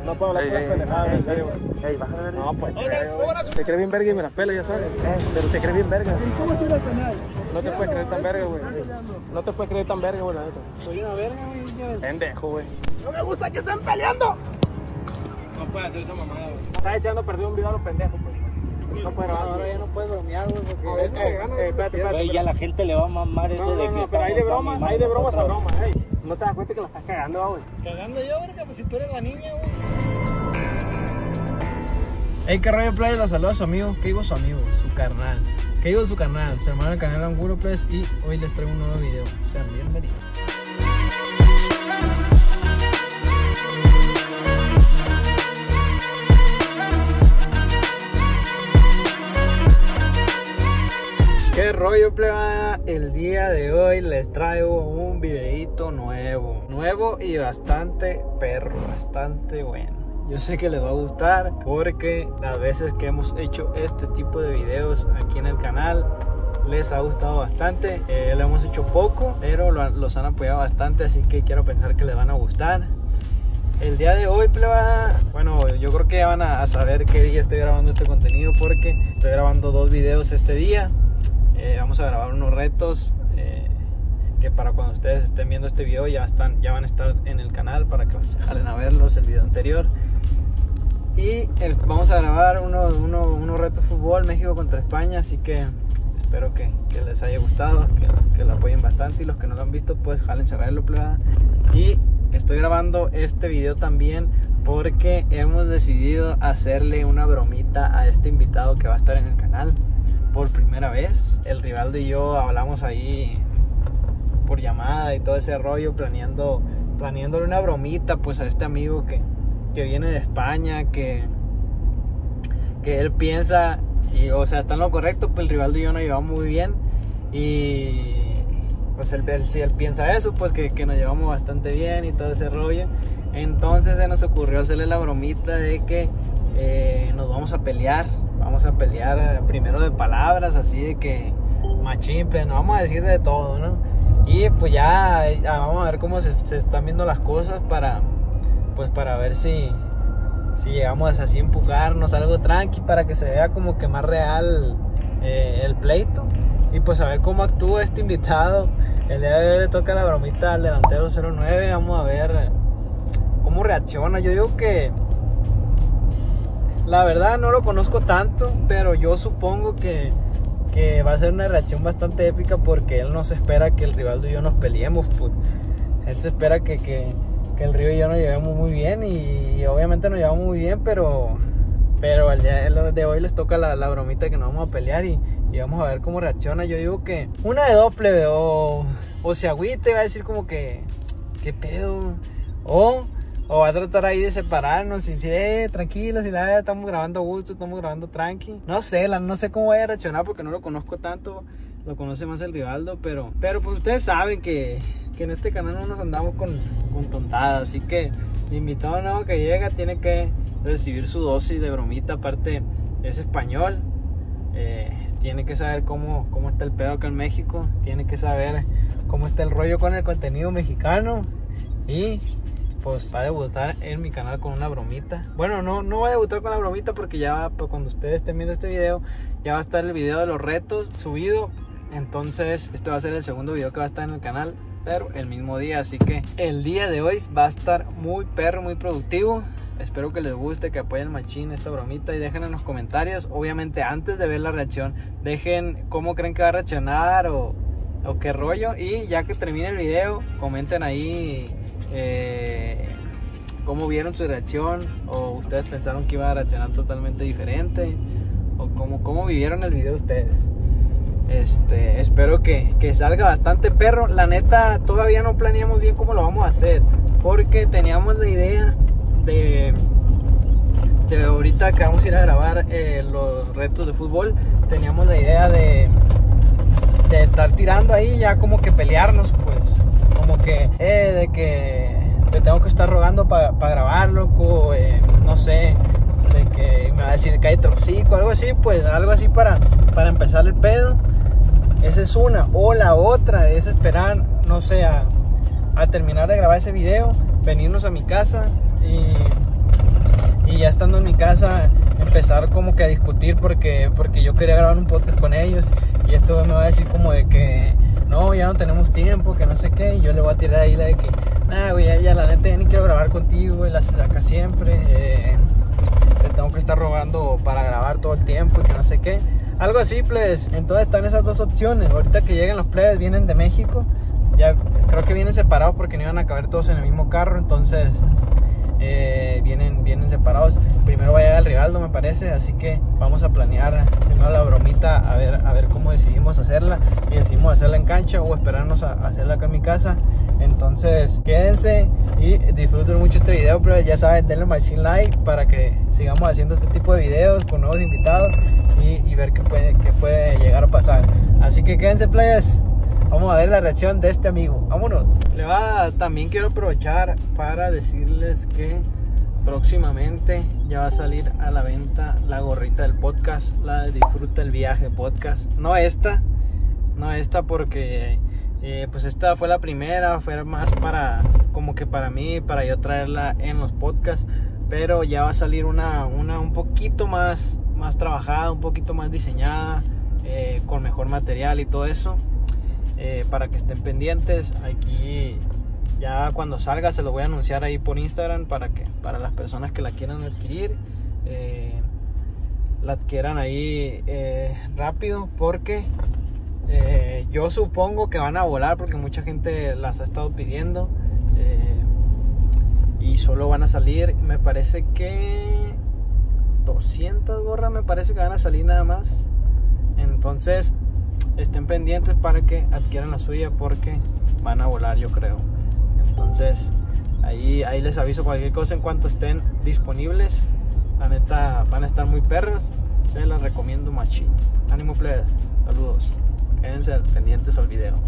No puedo hablar con las pendejadas, en serio. Ey, bájale verga. No, pues. Te crees bien verga y me las pelas, ya sabes. Pero te crees bien verga. ¿Cómo estoy al canal? No te puedes creer tan verga, güey. No te puedes creer tan verga, güey, la neta. Soy una verga, güey. Pendejo, güey. No me gusta que estén peleando. No puedes hacer esa mamada, güey. Estás echando a perder un video a los pendejos, pues. No puedes grabar. Ahora ya no puedes bromear, güey, porque espérate. Güey, ya la gente le va a mamar eso de que pero hay de bromas a bromas, ey. No te das cuenta que la estás cagando, güey. cagando yo, verga, pues si tú eres la niña, güey. Hey, qué rollo, play, los saludos a su amigo. ¿Qué digo su amigo? Su carnal. ¿Qué digo su carnal? Su hermano del canal Angulo, pues, y hoy les traigo un nuevo video. Sean bienvenidos. ¿Qué rollo, plebada? El día de hoy les traigo un videito nuevo y bastante perro, bastante bueno. Yo sé que les va a gustar porque las veces que hemos hecho este tipo de videos aquí en el canal les ha gustado bastante. Lo hemos hecho poco, pero los han apoyado bastante, así que quiero pensar que les van a gustar. El día de hoy, plebada, bueno, yo creo que ya van a saber qué día estoy grabando este contenido porque estoy grabando 2 videos este día. Vamos a grabar unos retos que para cuando ustedes estén viendo este video ya van a estar en el canal para que se jalen a verlos, el video anterior. Y vamos a grabar unos retos de fútbol, México contra España, así que espero que les haya gustado, que lo apoyen bastante, y los que no lo han visto pues jálense a verlo, plebada. Y estoy grabando este video también porque hemos decidido hacerle una bromita a este invitado que va a estar en el canal por primera vez. El Rivaldo y yo hablamos ahí por llamada y todo ese rollo, planeándole una bromita pues a este amigo que viene de España, que él piensa, y o sea, está en lo correcto, pues el Rivaldo y yo nos llevamos muy bien, y pues si él piensa eso, pues que nos llevamos bastante bien y todo ese rollo. Entonces se nos ocurrió hacerle la bromita de que nos vamos a pelear primero de palabras, así de que machín, nos vamos a decir de todo, ¿no? Y pues ya vamos a ver cómo se están viendo las cosas para ver si llegamos así a empujarnos algo tranqui para que se vea como que más real el pleito, y pues a ver cómo actúa este invitado. El día de hoy le toca la bromita al delantero 09, vamos a ver cómo reacciona. Yo digo que la verdad no lo conozco tanto, pero yo supongo que va a ser una reacción bastante épica porque él no se espera que el Rivaldo y yo nos peleemos, pues. Él se espera que el Río y yo nos llevemos muy bien, y obviamente nos llevamos muy bien, pero el día de hoy les toca la bromita que nos vamos a pelear y vamos a ver cómo reacciona. Yo digo que una de dos, plebe, o se agüite, va a decir como que ¿qué pedo? O va a tratar ahí de separarnos y decir, tranquilos, y la estamos grabando a gusto, estamos grabando tranqui. No sé cómo vaya a reaccionar porque no lo conozco tanto, lo conoce más el Rivaldo, pero pues ustedes saben que en este canal no nos andamos con tontadas, así que el invitado nuevo que llega tiene que recibir su dosis de bromita. Aparte es español, tiene que saber cómo está el pedo acá en México, tiene que saber cómo está el rollo con el contenido mexicano, y pues va a debutar en mi canal con una bromita. Bueno, no va a debutar con la bromita porque ya pues, cuando ustedes estén viendo este video ya va a estar el video de los retos subido. Entonces este va a ser el segundo video que va a estar en el canal, pero el mismo día. Así que el día de hoy va a estar muy perro, muy productivo. Espero que les guste, que apoyen machín esta bromita, y dejen en los comentarios, obviamente antes de ver la reacción, dejen cómo creen que va a reaccionar o qué rollo. Y ya que termine el video, comenten ahí cómo vieron su reacción, o ustedes pensaron que iba a reaccionar totalmente diferente, o cómo vivieron el video ustedes. Espero que salga bastante perro. La neta todavía no planeamos bien cómo lo vamos a hacer, porque teníamos la idea de ahorita que vamos a ir a grabar los retos de fútbol, teníamos la idea de estar tirando ahí ya como que pelearnos, pues como que de que te tengo que estar rogando para grabar, loco, no sé, de que me va a decir cállate el hocico, algo así, pues algo así para empezar el pedo. Esa es una, o la otra es esperar, no sé, a terminar de grabar ese video, venirnos a mi casa estando en mi casa empezar como que a discutir porque yo quería grabar un podcast con ellos y esto me va a decir como de que no, ya no tenemos tiempo, que no sé qué, y yo le voy a tirar ahí la de que nah, güey, ya la neta ya ni quiero grabar contigo, güey, la saca siempre, te tengo que estar rogando para grabar todo el tiempo y que no sé qué, algo así, pues. Entonces están esas dos opciones. Ahorita que lleguen los plebes, vienen de México, ya creo que vienen separados porque no iban a caber todos en el mismo carro, entonces vienen separados. Primero va a llegar el Rivaldo, me parece, así que vamos a planear primero la bromita, a ver cómo decidimos hacerla, si decidimos hacerla en cancha o esperarnos a hacerla acá en mi casa. Entonces quédense y disfruten mucho este video, pero ya saben, denle machine like para que sigamos haciendo este tipo de videos con nuevos invitados y ver qué puede llegar a pasar. Así que quédense, players. Vamos a ver la reacción de este amigo. Vámonos. También quiero aprovechar para decirles que próximamente ya va a salir a la venta la gorrita del podcast, la de Disfruta el Viaje podcast. No esta porque pues esta fue la primera, fue más como que para mí, para yo traerla en los podcasts, pero ya va a salir una un poquito más trabajada, un poquito más diseñada, con mejor material y todo eso. Para que estén pendientes. Aquí ya cuando salga se lo voy a anunciar ahí por Instagram para las personas que la quieran adquirir, la adquieran ahí rápido, porque yo supongo que van a volar porque mucha gente las ha estado pidiendo, y solo van a salir, me parece que 200 gorras, me parece que van a salir nada más. Entonces estén pendientes para que adquieran la suya porque van a volar, yo creo. Entonces ahí les aviso cualquier cosa en cuanto estén disponibles. La neta van a estar muy perras, se las recomiendo machín. Ánimo, plebes, saludos, quédense pendientes al video.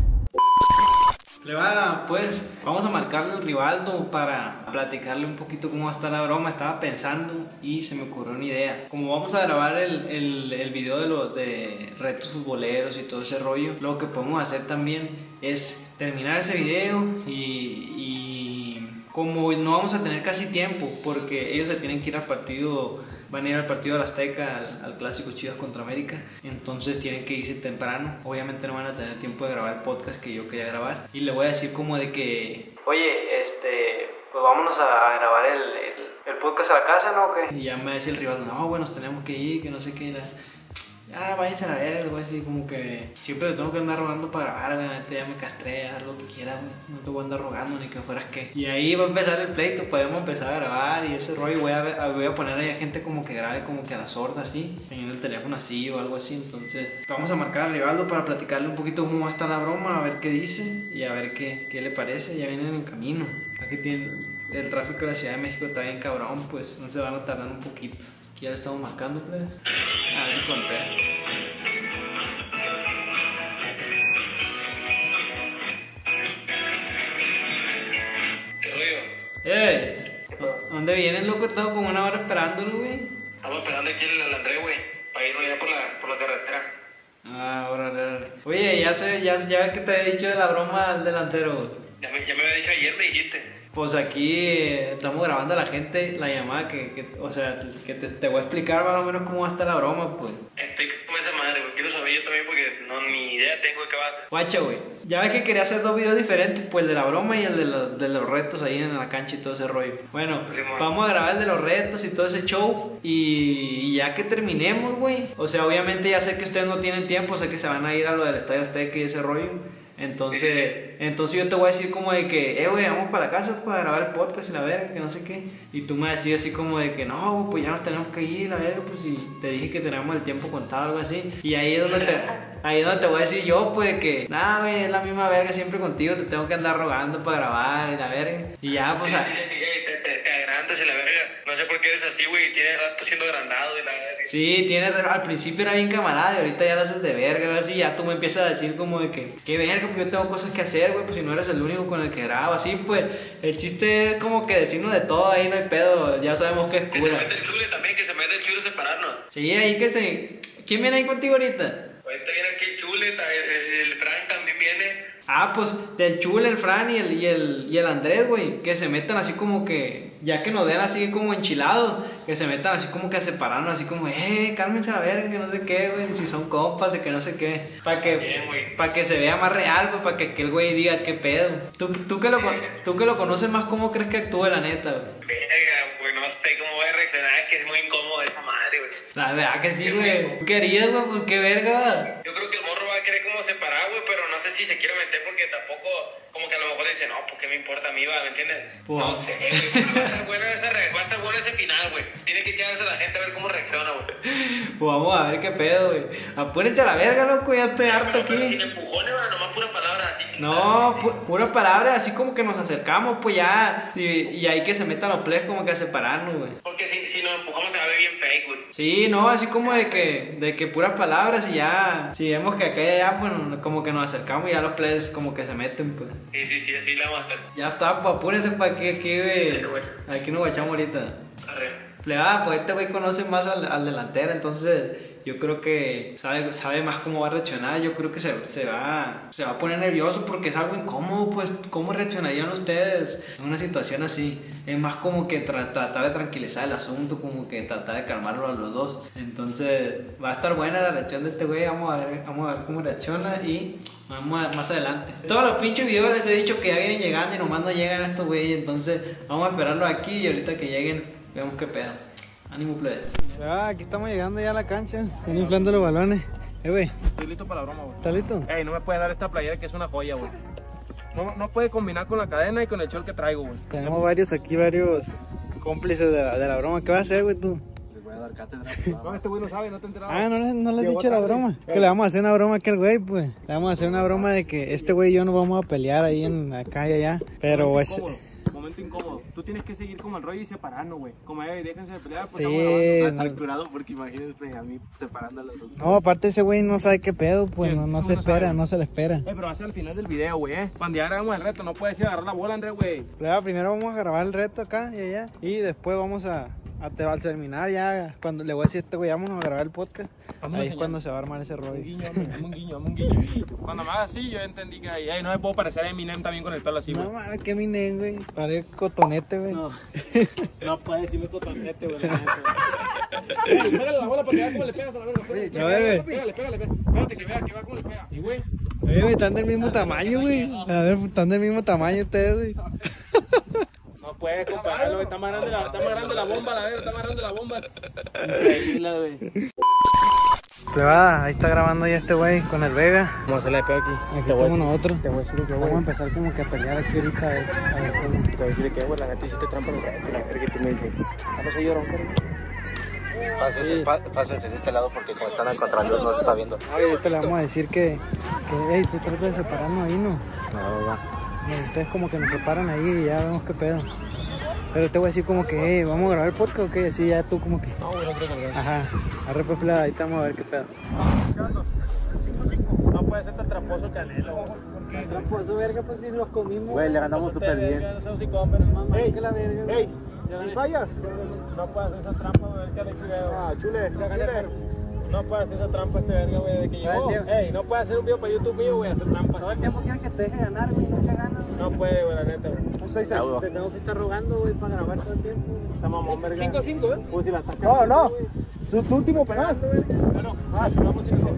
Pues vamos a marcarle al Rivaldo para platicarle un poquito cómo está la broma. Estaba pensando y se me ocurrió una idea. Como vamos a grabar el video de retos futboleros y todo ese rollo, lo que podemos hacer también es terminar ese video y como no vamos a tener casi tiempo porque ellos se tienen que ir al partido, van a ir al partido de la Azteca, al clásico Chivas contra América, entonces tienen que irse temprano. Obviamente no van a tener tiempo de grabar el podcast que yo quería grabar, y le voy a decir como de que oye, pues vámonos a grabar el podcast a la casa, ¿no? ¿Qué? Y ya me va a decir el rival, no, bueno, nos tenemos que ir, que no sé qué. Váyanse a la verga, algo así, como que siempre te tengo que andar rogando para grabar, la neta ya me castré, haz lo que quieras, no te voy a andar rogando ni que fueras que. Y ahí va a empezar el pleito, podemos empezar a grabar y ese rollo, voy a poner ahí a gente como que grabe como que a la sorda así, teniendo el teléfono así o algo así. Entonces vamos a marcar a Rivaldo para platicarle un poquito cómo va a estar la broma, a ver qué dice y a ver qué le parece. Ya vienen en camino, aquí tienen el tráfico de la Ciudad de México, está bien cabrón, pues no se van a tardar un poquito. Aquí ya le estamos marcando, pues. A ver si contesta. ¿Qué rollo? ¿Dónde vienes, loco? Estaba como una hora esperándolo, güey. Estamos esperando aquí el André, güey, para irnos ya por la carretera. Órale. Oye, ya ves que te había dicho de la broma al delantero, güey. Ya me había dicho ayer, me dijiste. Pues aquí estamos grabando a la gente la llamada o sea, que te voy a explicar más o menos cómo va a estar la broma, pues. Explícame esa madre, güey. Quiero saber yo también porque ni idea tengo de qué va a hacer. Guacha, güey. Ya ves que quería hacer dos videos diferentes, pues el de la broma y el de los retos ahí en la cancha y todo ese rollo. Bueno, sí, vamos a grabar el de los retos y todo ese show. Y ya que terminemos, güey. O sea, obviamente ya sé que ustedes no tienen tiempo, sé que se van a ir a lo del Estadio Azteca y ese rollo. Entonces yo te voy a decir como de que, güey, vamos para la casa para grabar el podcast y la verga, que no sé qué. Y tú me decís así como de que, no, pues ya nos tenemos que ir, la verga, pues si te dije que teníamos el tiempo contado, algo así. Y ahí es donde te voy a decir yo, pues que, nada, güey, es la misma verga siempre contigo, te tengo que andar rogando para grabar y la verga. Y ya, pues... te agrandas y la verga. No sé por qué eres así, güey, tienes rato siendo agrandado y la verga. Sí, al principio era bien camarada y ahorita ya lo haces de verga, así, ya tú me empiezas a decir como de que, qué verga, pues yo tengo cosas que hacer, güey, pues si no eres el único con el que grabo, así, pues, el chiste es como que decirnos de todo, ahí no hay pedo, ya sabemos que es cura. Que se mete el chule también, que se mete el chule separarnos. Sí, ahí que se... ¿Quién viene ahí contigo ahorita? Ahorita viene aquí el chule, el Frank también viene. Ah, pues del Chule, el Fran y el Andrés, güey, que se metan así como que, ya que nos ven así como enchilados, que se metan así como que a separarnos, así como, cálmense a la verga, que no sé qué, güey, si son compas, que no sé qué, para que se vea más real, pues, para que el güey diga qué pedo. Tú que lo conoces más, ¿cómo crees que actúe la neta, güey? Verga, güey, no sé cómo voy a reaccionar, es que es muy incómodo esa madre, güey. La verdad que sí, güey. ¿Tú querías, güey? Pues qué verga. Yo creo que el morro va a querer como separar, güey, pero no sé si se quiere meter porque tampoco, como que a lo mejor dice, no, pues qué me importa a mí, ¿me entiendes? Wow. No sé, güey, va a estar bueno ese final, güey. Tiene que quedarse la gente a ver cómo reacciona, güey. Pues vamos a ver qué pedo, güey. Apúrate a la verga, loco, ya estoy harto Pero aquí. sin empujones, güey, nomás puras palabras así. No, puras palabras, así como que nos acercamos, pues ya. Y hay que se metan los plebes como que a separarnos, güey. Porque si nos empujamos se va a ver bien fake, güey. Sí, no, así como de que puras palabras y ya. Si vemos que acá y allá, pues como que nos acercamos y ya los plebes como que se meten, pues. Sí, así la vamos a hacer. Ya está, pues apúrense para que aquí, güey. Aquí nos guachamos ahorita. Arre. Plebada, pues este güey conoce más al delantero, entonces yo creo que sabe más cómo va a reaccionar. Yo creo que se va a poner nervioso porque es algo incómodo, pues. ¿Cómo reaccionarían ustedes en una situación así? Es más como que tratar de tranquilizar el asunto, como que tratar de calmarlo a los dos. Entonces va a estar buena la reacción de este güey. Vamos a ver cómo reacciona y vamos más adelante. Todos los pinches videos les he dicho que ya vienen llegando y nomás no llegan estos güeyes. Entonces vamos a esperarlo aquí y ahorita que lleguen vemos qué pedo. Ánimo, plebe. Aquí estamos llegando ya a la cancha. Están inflando los balones. Güey. Estoy listo para la broma, güey. ¿Estás listo? Ey, no me puedes dar esta playera que es una joya, güey. No puede combinar con la cadena y con el short que traigo, güey. Tenemos varios cómplices de la broma. ¿Qué vas a hacer, güey, tú? Les voy a dar cátedra. No, este güey no sabe, no te he enterado. Ah, no le has dicho la broma. Que le vamos a hacer una broma a aquel güey, pues. Le vamos a hacer una broma de que este güey y yo nos vamos a pelear ahí en acá y allá. Pero pues... Momento incómodo. Tú tienes que seguir como el rollo y separarnos, güey. Como déjense de pelear. Pues sí, estamos curado porque imagínense a mí separando a los dos. No, aparte ese güey no sabe qué pedo, pues no se espera, no se le espera. Pero va a ser al final del video, güey, Cuando ya grabamos el reto, no puedes ir a agarrar la bola, Andrés, güey. Primero vamos a grabar el reto acá y allá. Y después vamos al terminar ya, cuando le voy a decir a este güey, vámonos a grabar el podcast. Ahí es cuando se va a armar ese rollo. Un guiño. Cuando me hagas así, yo entendí que ahí no me puedo parecer a Eminem también con el pelo así, güey. No mames, que Eminem, güey. Parece cotonete, güey. No puedes decirme cotonete, güey. Pégale la bola para que vea cómo le pegas a la verga. A ver, güey. Pégale. Espérate que vea cómo le pega. Y, güey. Güey, están del mismo tamaño, güey. A ver, están del mismo tamaño ustedes, güey. No puedes compararlo, güey. Está más grande la bomba, la verga. Está más grande la bomba. Increíble, güey. Plebada, ahí está grabando ya este güey con el Vega. Vamos a hacerle de pedo aquí. Aquí estamos nosotros. Te voy a decir que, vamos a empezar como que a pelear aquí ahorita. A ver cómo. Te voy a decir que, güey, la neta hiciste trampa en el reto. La verga que tú me dices. No soy llorón, Pásense de este lado porque como están al contraluz no se está viendo. Ahorita le vamos a decir que hey, tú tratas de separarnos ahí, ¿no? No, va. Ustedes como que nos separan ahí y ya vemos qué pedo. Pero te voy a decir como que, hey, ¿vamos a grabar el podcast o qué? Así ya tú como que... No, güey, no creo que lo hagas. Ajá. Arre, pues, plebada, ahí estamos a ver qué pedo. 5-5. No puede ser tan tramposo el Canelo, güey. Tramposo, verga, pues si los comimos. Güey, le ganamos súper bien. Ey, que la verga. Ey, si fallas. No puede hacer esa trampa, güey, que Alex video. Ah, chule. No puede hacer esa trampa este verga, güey, de que llegó. Ey, no puede hacer un video para YouTube mío, güey, hacer trampas. Todo el tiempo quieren que te deje ganar, güey, nunca ganas. No puede, güey, la neta, güey. Un 6-6. Te tengo que estar rogando, güey, para grabar todo el tiempo. Esa mamón, verga. 5-5, ¿eh? Pues si la está No. Tu último penal. Bueno, Jugamos 5-5.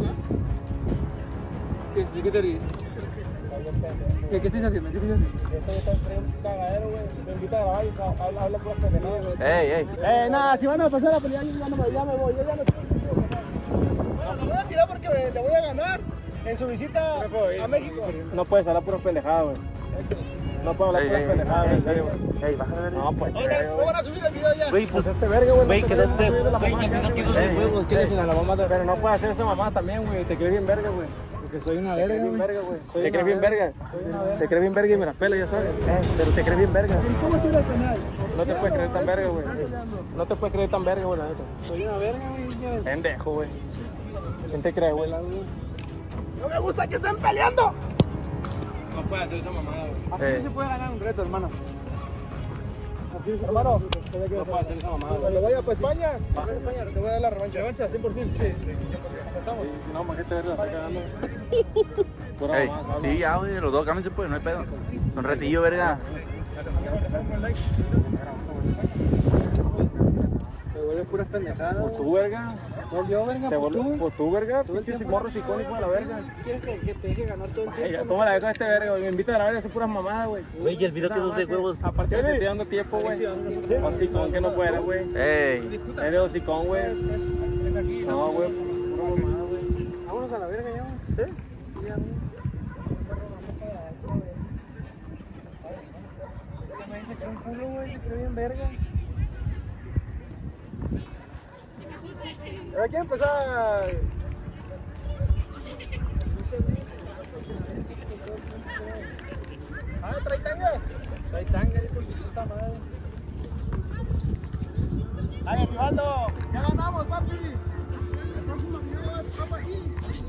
¿Qué te ríes? ¿Qué estás haciendo? Esto está en un cagadero, güey. Te invito a grabar y habla por pendejadas, güey. Ey. Nada, si van a pasar a pelear, yo ya me voy. Yo ya no lo voy a tirar porque le voy a ganar en su visita a México. No puedes hablar por pendejadas, güey. No puedo hablar por pendejadas, güey, en serio, güey. Ey, bájale. No, pues. O sea, no van a subir el video ya. Güey, Pues este verga, güey. Güey, no te quédate. crees subiendo la Güey, mamada, ya güey. pido de huevos. ¿Qué le dicen a la mamada? Pero no puedes hacer esa mamada también, güey. Te crees bien verga, güey. Porque soy una Te crees verga, bien güey. verga, güey. Te crees bien verga. Te crees bien verga y me las pelas, ya sabes. Pero te crees bien verga. ¿Cómo estuvo el penal? No te puedes creer tan verga, güey. No te puedes creer tan verga, güey, la neta. Soy una verga, güey. Pendejo, güey. ¿Quién te cree, güey? No me gusta que estén peleando. No puedes hacer esa mamada, güey. Así se puede ganar un reto, hermano. Hermano, No puedes hacer esa mamada, güey. cuando vaya para España, te voy a dar la revancha. ¿Revancha? 100%. Sí. Estamos. No, más que te verga, la está cagando. Pura Ey, mamá, ¿sabes? sí, ya, güey, los dos cámbiense, pues, no hay pedo. Un ratillo, verga. Te vuelves puras pendejadas. Pues tú, verga. No, yo, verga, Te pues tú. vuelves, pues tú, verga. Todo el Pinches tiempo. morros icónicos de la verga. ¿Quieres que te deje ganar todo el Ay, ya, tiempo? toma la verga este verga, güey. Me invita a grabar y hacer puras mamadas, güey. Güey, y el video quedó de huevos. Aparte te estoy dando tiempo, güey. Hocicón que no fuera, güey. Ey. Eres hocicón, güey. No, güey. Pura mamada, güey. Vámonos a la verga ya, güey. ¿Sí? Ya, güey. Me dice que un culo, güey, se cree bien verga. Hay que empezar. Trae tanga. Trae tanga, hijo de su puta madre. Ay, Rivaldo, ya ganamos, papi. El próximo video es papá aquí.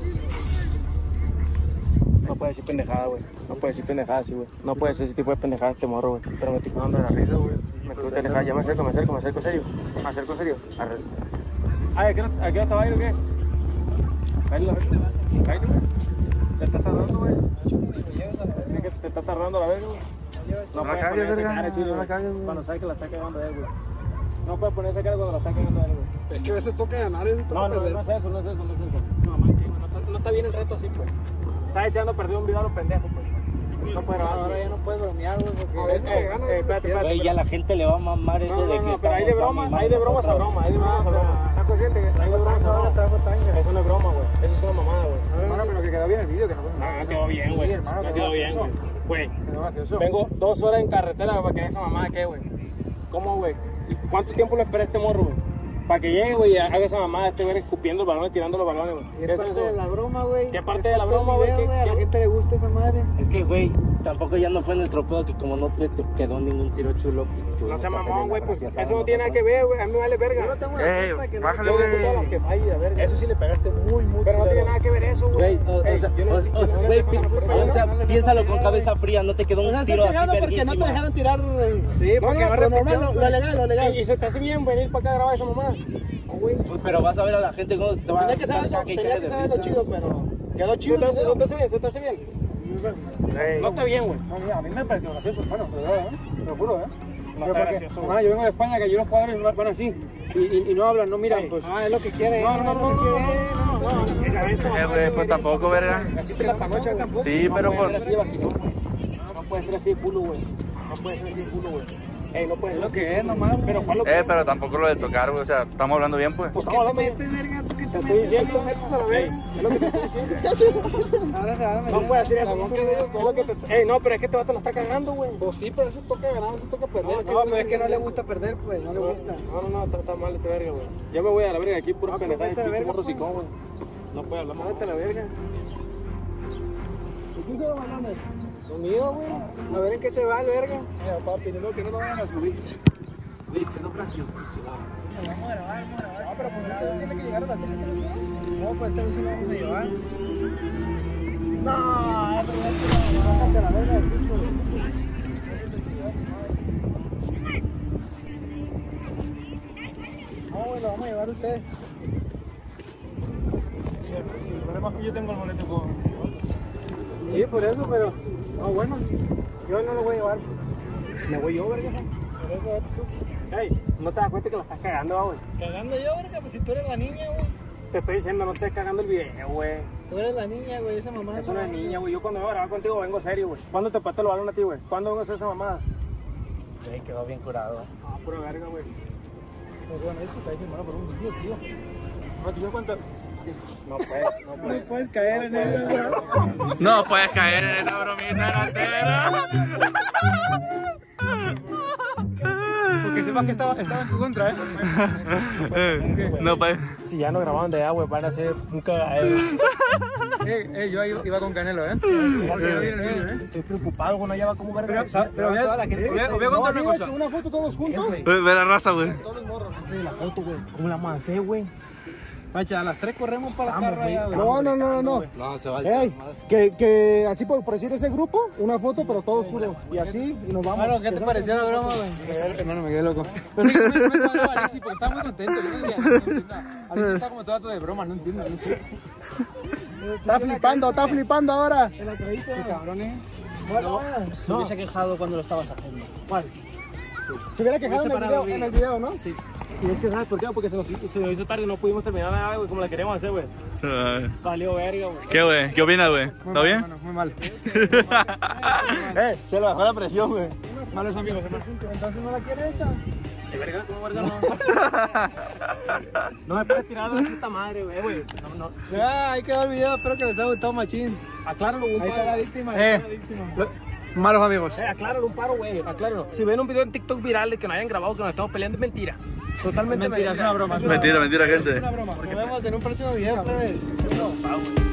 No puede decir pendejada, güey. No puede decir pendejada así, güey. No puede ser ese tipo de pendejada este morro, güey. Pero me estoy cagando de la risa, güey. Me estoy pendejada. Ya me acerco serio. Me acerco serio. Arre. Ay, ¿a qué hora te va a ir o qué? Cállate, güey. Te está tardando, güey. Tiene que te está tardando la verga, güey. No la puedes cagues, poner esa verga, cara, no chile, la cagues, güey. cuando sabes que la está cagando a él, güey. No puedes poner esa cara cuando la está cagando a él, güey. Es que a veces toca ganar y a veces toca No es perder. eso. No, man, que, güey, no está bien el reto así, pues. Estás echando a perder un video a los pendejos, pues. No puedes grabar. Ahora ya no puedes bromear, güey, porque... A veces se gana, a veces se espérate, pierde. Güey, ya la gente le va a mamar eso de que No, pero hay de broma, hay de bromas a broma, hay de bromas a broma. ¿Estás consciente que hay de bromas a Ahora broma? trajo tanga. Eso no es broma, güey. Eso es una mamada, güey. Hermano, pero que quedó bien el video, que no fue. No quedó bien, güey. Sí, hermano, No quedó bien, güey. Güey, Quedó gracioso. vengo 2 horas en carretera para que esa mamada quede, güey. ¿Cómo, güey? ¿Y cuánto tiempo lo espera este morro, güey? Para que llegue, güey, y haga esa mamada, este güey escupiendo el balón y tirando los balones, güey. ¿Qué parte de la broma, güey? ¿Qué parte de la broma, güey? A la gente le gusta esa madre. Es que, güey, tampoco ya no fue nuestro pedo que como no te quedó ningún tiro chulo. pues, No sea vas a mamón, hacer güey, la pues gracia, eso no tiene nada que ver, güey. A mí me vale Yo no verga. tengo una Ey, culpa que no... bájale, Yo güey. de todas las que falla, verga. Eso sí le pegaste muy, muy Pero no tiene culero. nada que ver eso, güey. Güey, o Ey, sea, yo no- güey, piénsalo con cabeza fría, no te quedó O sea, un estás tiro así cagando porque no te verguísima. dejaron tirar. Sí, porque no, va Lo normal, repitiendo, lo legal, lo legal. Y se te hace bien venir para acá a grabar esa mamada. No, güey. Pero vas a ver a la gente cómo se te va a Tenía que ser algo, tenía que ser algo chido, pero quedó chido el video. Se te hace bien. No está bien, güey. No, mira, a mí me pareció gracioso, bueno, pero verdad, ¿eh? Te lo juro, ¿eh? No Pero está porque, gracioso, hermano, yo vengo de España, que allí los jugadores van así, y no hablan, no miran, Ey, pues... es lo que quiere. No. Güey, pues tampoco, verga. Así te la panocha tampoco. Sí, pero por... pues... No puede ser así de culo, güey. No puede ser así de culo, güey. Ey, no puede ser Es lo así que de es, culo. nomás, Pero ¿cuál lo que es? pero tampoco lo de tocar, güey. O sea, estamos hablando bien, pues. Pues ¿Qué estamos te hablando metes, verga? ¿Tú qué Te te estoy metes? diciendo, Ey, es lo que te estoy diciendo. ahora se van a meter. No puede decir eso. La boca de ellos, Es lo que te... Ey, no, pero es que este vato la está cagando, güey. Pues sí, pero eso toca ganar, eso toca perder. No, pero es que no le gusta perder, pues, no le gusta. No, está mal este verga, güey. Yo me voy a la verga aquí, pura pendejadas, vete a la pinche verga, morro pues. sicón, güey. No puede hablar más. Mándate la verga. ¿Y quién se los balones? Son míos, güey. A ver en qué se va el verga. Mira, papi, ni modo que no lo vayan a subir. Vamos a grabar. Ah, pero pues usted tiene que llegar a la televisión. No, pues esta vez sí lo vamos a llevar. No, pero bájate la verga del bicho. No, güey, lo vamos a llevar a ustedes. Sí, el problema es que yo tengo el boleto con... Sí, por eso, pero... No, bueno, yo no lo voy a llevar. Me voy yo, verga. Ey, ¿no te das cuenta que la estás cagando, güey? Cagando yo, verga, pues si tú eres la niña, güey. Te estoy diciendo, no estés cagando el video, güey. Tú eres la niña, güey, esa mamá. Eso no es niña, güey. Yo cuando vengo a grabar contigo vengo serio, güey. ¿Cuándo te pateé el balón a ti, güey? ¿Cuándo vengo a hacer esa mamada? Güey, quedó bien curado. Ah, pura verga, güey. Pues bueno, eso está firmado por un video, tío. No, ¿tú cuánto? No puedes caer en él. No puedes caer en esa bromita delantera. Porque sepas que estaba en tu contra, ¿eh? No puedes. Si ya no grababan de agua, van a hacer un cagadero. Yo iba con Canelo, ¿eh? Estoy preocupado, güey, no lleva como verga. Pero voy a No, contar una digo, es cosa. que una foto todos juntos. Ve la raza, güey. Todos los morros. De la foto, güey. ¿Cómo la vamos a hacer, güey? Macha, a las 3 corremos para la carro allá, güey. No. No, se vale. Ey, que así por decir ese grupo, una foto, pero todo oscuro. Y así, y nos vamos. Bueno, ¿qué te pareció la broma, güey? Hermano, me quedé loco. Pero sí, me cuadró a Alexi porque estaba muy contento. Alexi está como todo de broma, no entiendo. Está flipando ahora. Qué cabrones. Se hubiese quejado cuando lo estabas haciendo. ¿Cuál? Se hubiera quejado en el video, ¿no? Sí. Y es que, ¿sabes por qué? Porque se nos hizo tarde y no pudimos terminar nada, güey, como la queríamos hacer, güey. Valió verga, güey. ¿Qué, güey? ¿Qué opinas, güey? ¿Está bien? Muy mal. Se le bajó la presión, güey. Malos amigos, hermano. Entonces no la quiere esta. ¿De verga? ¿Cómo verga no? No me puedes tirar a la puta madre, güey. No. Ya, ahí quedó el video. Espero que les haya gustado, machín. Acláralo, un Ahí está la paro. víctima. Malos amigos. Acláralo, un paro, güey. Acláralo. Si ven un video en TikTok viral de que nos hayan grabado que nos estamos peleando, es mentira. Totalmente Mentira, es una broma. Mentira, gente. Nos vemos en un próximo video, plebes.